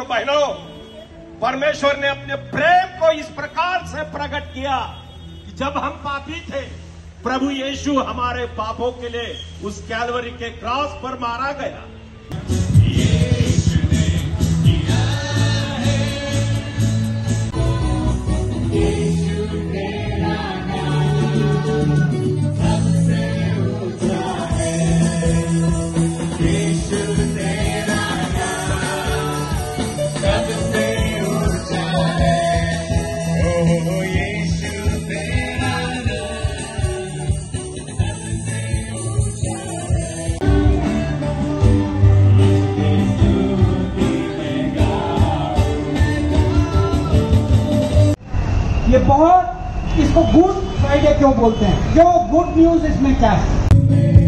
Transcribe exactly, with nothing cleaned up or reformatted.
और बहनों, परमेश्वर ने अपने प्रेम को इस प्रकार से प्रकट किया कि जब हम पापी थे, प्रभु यीशु हमारे पापों के लिए उस कैलवरी के क्रॉस पर मारा गया। ये बहुत इसको गुड फ्राइडे क्यों बोलते हैं? जो गुड न्यूज इसमें क्या है?